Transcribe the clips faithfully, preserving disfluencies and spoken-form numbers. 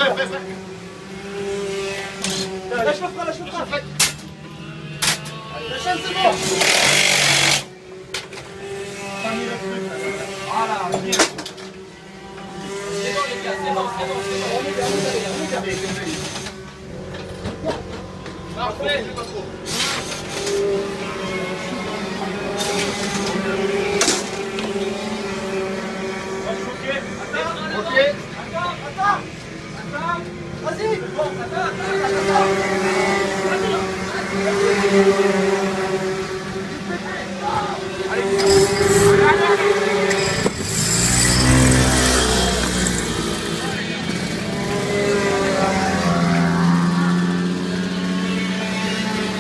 prêt, prêt, prêt. Lâche le frein, lâche le frein. La chaîne, c'est bon. Voilà, bien. C'est bon les gars, c'est bon, c'est bon, c'est bon. On est bien, on est bien, on est bien. Parfait, je vais pas trop. Ok. Attends, attends. Attends. Vas-y. Bon, attends, attends, attends. Vas-y.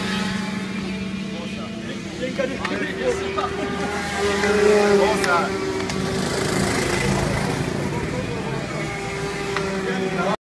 Bon ça.